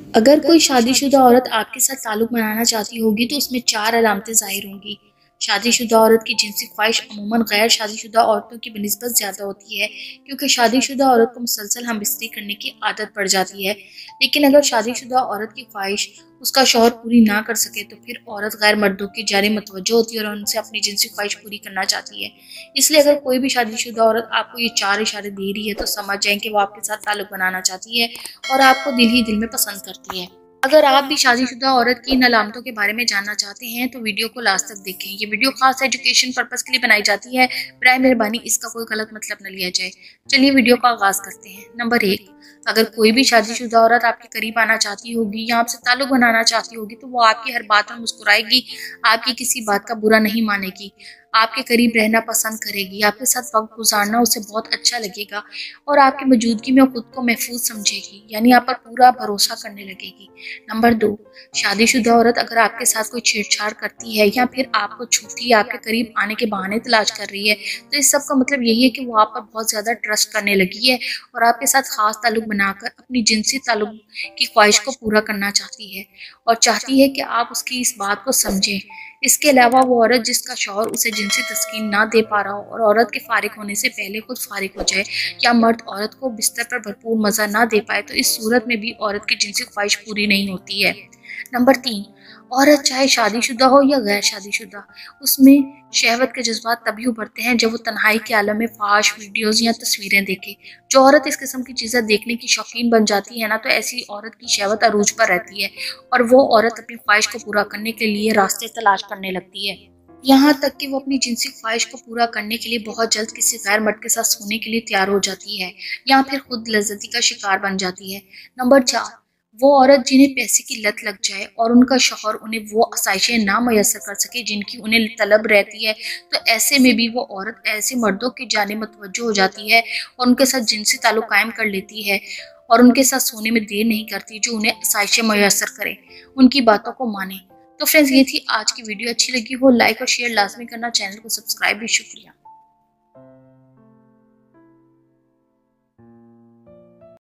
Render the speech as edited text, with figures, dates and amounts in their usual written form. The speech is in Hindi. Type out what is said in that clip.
अगर कोई शादीशुदा औरत आपके साथ ताल्लुक़ बनाना चाहती होगी तो उसमें 4 अलामतें ज़ाहिर होंगी। शादीशुदा औरत की जिनसी ख्वाहिश अमूमन गैर शादीशुदा औरतों की बनिस्बत ज़्यादा होती है, क्योंकि शादीशुदा औरत को मुसलसल हमबिस्तरी करने की आदत पड़ जाती है। लेकिन अगर शादीशुदा औरत की ख्वाहिश उसका शौहर पूरी ना कर सके तो फिर औरत गैर मर्दों की जानिब मुतवज्जो होती है और उनसे अपनी जिनसी ख्वाहिश पूरी करना चाहती है। इसलिए अगर कोई भी शादीशुदा औरत आपको ये 4 इशारे दे रही है तो समझ जाएं कि वो आपके साथ ताल्लुक़ बनाना चाहती है और आपको दिल ही दिल में पसंद करती है। अगर आप भी शादीशुदा औरत की इन अलामतों के बारे में जानना चाहते हैं तो वीडियो को लास्ट तक देखें। ये वीडियो खास एजुकेशन पर्पस के लिए बनाई जाती है। बराए मेहरबानी इसका कोई गलत मतलब न लिया जाए। चलिए वीडियो का आगाज करते हैं। नंबर 1, अगर कोई भी शादीशुदा औरत आपके करीब आना चाहती होगी या आपसे ताल्लुक बनाना चाहती होगी तो वो आपकी हर बात में मुस्कुराएगी, आपकी किसी बात का बुरा नहीं मानेगी, आपके करीब रहना पसंद करेगी, आपके साथ वक्त गुजारना उसे बहुत अच्छा लगेगा और आपकी मौजूदगी में खुद को महफूज समझेगी, यानी आप पर पूरा भरोसा करने लगेगी। नंबर 2, शादीशुदा औरत अगर आपके साथ कोई छेड़छाड़ करती है या फिर आपको छूती या आपके करीब आने के बहाने तलाश कर रही है तो इस सब का मतलब यही है कि वो आप पर बहुत ज्यादा ट्रस्ट करने लगी है और आपके साथ खास ताल्लुक बनाकर अपनी जिनसी ताल्लुक की ख्वाहिश को पूरा करना चाहती है और चाहती है कि आप उसकी इस बात को समझें। इसके अलावा वो औरत जिसका शौहर उसे जिनसी तस्कीन ना दे पा रहा हो और औरत के फारिग होने से पहले खुद फारिग हो जाए या मर्द औरत को बिस्तर पर भरपूर मजा ना दे पाए तो इस सूरत में भी औरत की जिनसी ख्वाहिश पूरी नहीं होती है। नंबर 3, औरत चाहे शादीशुदा हो या गैर शादीशुदा, उसमें शहवत के जज्बात तभी उभरते हैं जब वो तन्हाई के आलम में फाश वीडियोस या तस्वीरें देखे। जो औरत इस किस्म की चीजें देखने की शौकीन बन जाती है ना, तो ऐसी औरत की शहवत अरूज पर रहती है और वो औरत अपनी ख्वाहिश को पूरा करने के लिए रास्ते तलाश करने लगती है। यहाँ तक कि वो अपनी जिनसी ख्वाहिश को पूरा करने के लिए बहुत जल्द किसी गैर मर्द के साथ सोने के लिए तैयार हो जाती है या फिर खुद लज्जती का शिकार बन जाती है। नंबर 4, वो औरत जिन्हें पैसे की लत लग जाए और उनका शौहर उन्हें वो आसाइशें ना मयसर कर सके जिनकी उन्हें तलब रहती है, तो ऐसे में भी वो औरत ऐसे मर्दों की जानिब मुतवज्जो हो जाती है और उनके साथ जिनसी ताल्लुक कायम कर लेती है और उनके साथ सोने में देर नहीं करती जो उन्हें आसाइशें मयसर करे, उनकी बातों को माने। तो फ्रेंड्स, ये थी आज की वीडियो। अच्छी लगी हो लाइक और शेयर लाजमी करना, चैनल को सब्सक्राइब भी। शुक्रिया।